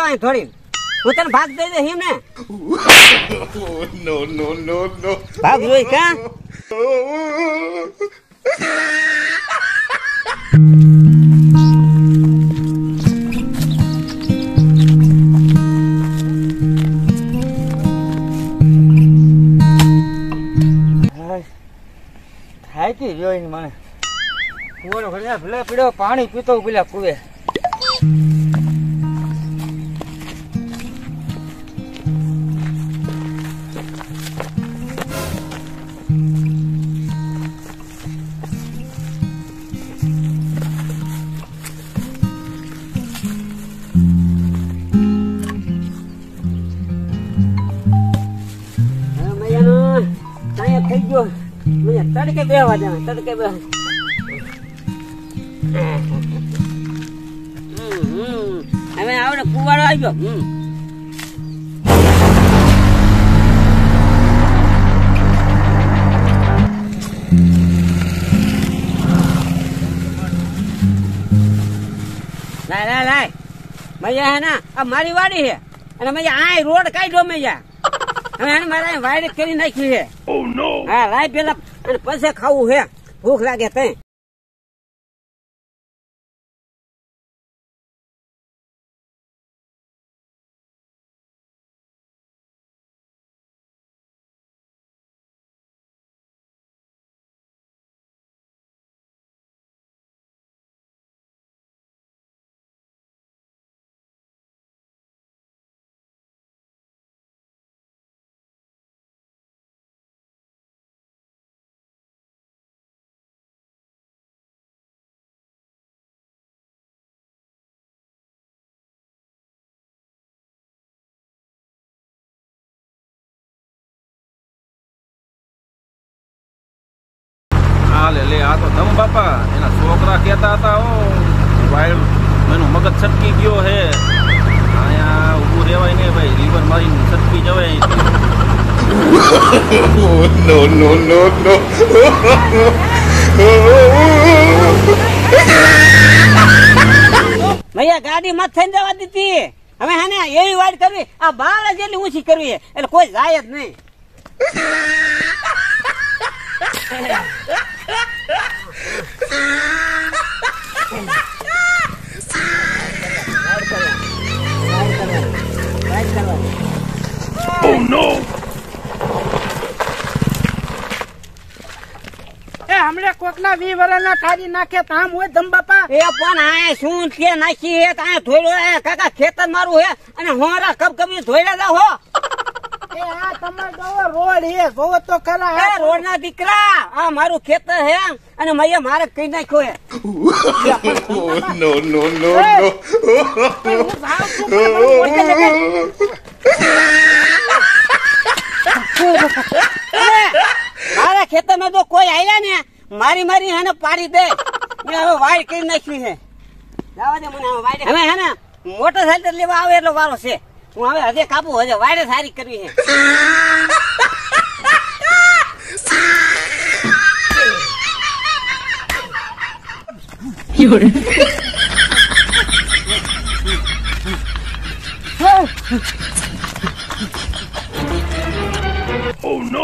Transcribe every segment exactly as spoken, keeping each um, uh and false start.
અહીં થોડી હું તને ભાગ દઈ દે હિમ ને નો નો નો નો ભાગ જોઈ કા થાકી જોઈને મને કુવાનો ભલે ભલે પીડો પાણી પીતો પેલા કુવે થઈ ગયો મને તડકે બેહવા દે તડકે બે હવે આવડે કુવાડો આવી ગયો હમ લાય લાય લાય મજા હે ના આ મારી વાડી છે અને મજા આ રોડ કાઢ્યો મજા હવે એને મારા વાયરસ કરી નાખ્યું છે Oh no હા લાય પેલા અને પછી ખાવું છે ભૂખ લાગે તઈ લે લે આ તો ધમ બાપા એના છોકરા કહેતા હતા ઓ વાયર એનું મગજ છટકી ગયો હે અહીંયા ઊભું રહેવાય ને ભાઈ લીવર મારીને છટકી જવાય no no no no ભૈયા ગાડી મત થઈને જવા દીધી હવે હે ને એવી વાડ કરવી આ બાળ જેટલી ઊંચી કરવી એટલે કોઈ જાય જ નહીં Oh no એ હમણે કોકના વી વરાના ઠારી નાખે તામ હોય ધમ બાપા એ પણ આ શું કે નાખી હે ત્યાં ધોઈડો કાકા ખેતર મારું હે અને હોરા કબ કબી ધોઈડા જા હો એ આ તમાર દવો રોડ હે જોવો તો ખરા એ રોડ ના દીકરા આ મારું ખેતર હે અને મૈયા મારે કઈ નાખ્યો હે no no no મારા ખેતર માં તો કોઈ આયલા ને મારી મારી હે ને પાડી દે હવે વાડ કઈ નાખ્યું છે જવા દે મને વાડ હવે હે ને મોટરસાયકલ લેવા આવે એટલો વારો છે હું હવે હજે કાપુ હજે વાડે સારી કરવી છે Oh no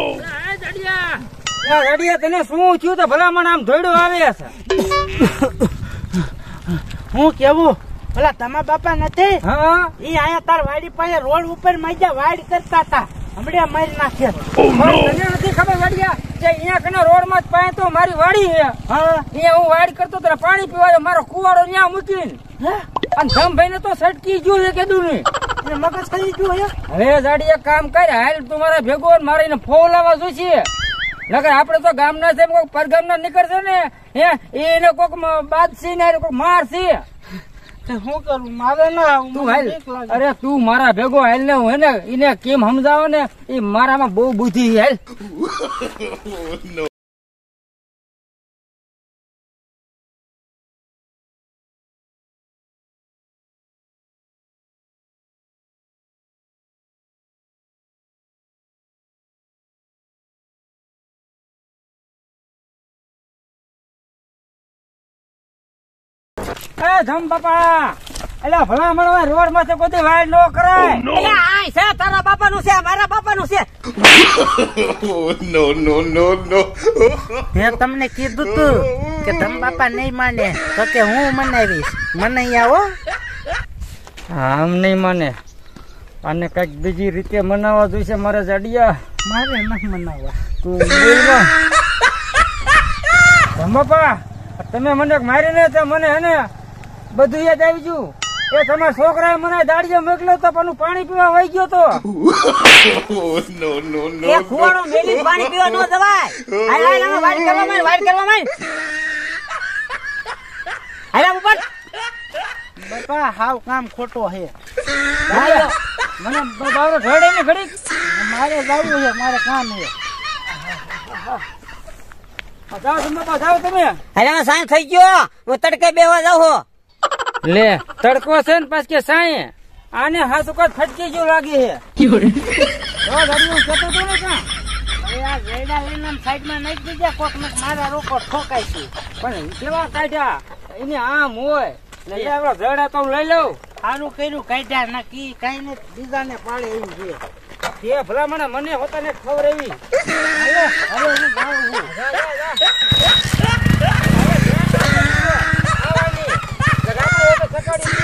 રડિયા તને શું થયું તો ભલામણ આમ ધોઈડો આવે છે હું કેવું ભલા તમારા બાપા નથી હા ઈ આયા તાર વાડી પાસે રોડ ઉપર મજા વાડ કરતા હતા હમણાં મારી નાખે તને નથી ખબર વાડિયા જે અહીંયા કને રોડ માં જ પાસે તો મારી વાડી છે હા અહીંયા હું વાડ કરતો તો પાણી પીવાયો મારો કુવાડો ત્યાં મૂકીને અને ધમભાઈ ને તો સટકી ગયું છે કીધું ને મગજ ખાઈ ગયું હે હવે જાડી એક કામ કર હાલ તું મારા ભેગો મારીને ફોલાવા જોઈશે નકર આપડે તો ગામના છે કોઈક પરગામના નીકળશે ને હે એને કોઈક બાદશી ને કોઈક મારશે શું કરું મારે ના તું હાલ અરે તું મારા ભેગો હાલ ને હું ને એને કેમ સમજાવો ને એ મારામાં બહુ બુદ્ધિ હાલ એ ધમ બાપા એટલે ભલા મળવા રોડ માંથી કોઈ વાડ ન કરાય. એટલે આ છે તારા બાપાનું છે મારા બાપાનું છે. Oh, no, no, no, no. મેં તમને કીધું તું કે તમે બાપા નહીં માને તો કે હું મનાવીશ. મનાઈ આવો. આમ નહીં માને, આને કઈક બીજી રીતે મનાવવા જોઈશે મારે જાડિયા. મારે નથી મનાવવા. તું બોલમાં ધમપા, તમે મને મારીને તો મને હે ને બધું યાદ આવી ગયું. એ તમારા છોકરાએ મને દાડિયો મોકલ્યો તો પણ હું પાણી પીવા વહી ગયો તો. Oh, no, no, no. એ ફુવારો મેલી પાણી પીવા ન જવાય. હાલ હાલ અમે વાડ કરવા માંડ વાડ કરવા માંડ. હાલ ઉપર બાપા હાવ કામ ખોટો છે. હાલો મને બાવરો ઢળે ને ઘડી. મારે જવું છે, મારે કામ છે. જાઓ ધમપા, જાઓ તમે. હાલ અમે સાંજ થઈ ગયો, હું તડકે બેવા જાઉં. લે તડકો છે ને પાછ કે સાંયે આને હાથ ઉપર ફટકી જેવું લાગે છે. કહેતો તો ને કાં હવે આ વેડા લઈને સાઈડમાં નાખી દીધા કોક ને મારા રોકો ઠોકાય છે. પણ કેવા કાઢ્યા એને આમ હોય ને આપડે જડા તો લઈ લઉં. સારું કર્યું કાઢ્યા ના કી કઈ ને બીજાને પાડે એવું છે. તે ભલા મને મને હોતાને ખબર એવી. હવે હવે હું જાઉં છું. જા, જા, જા. હવે ધ્યાન રાખજો. આવવાની. જરા આપણે એ તો સકાળી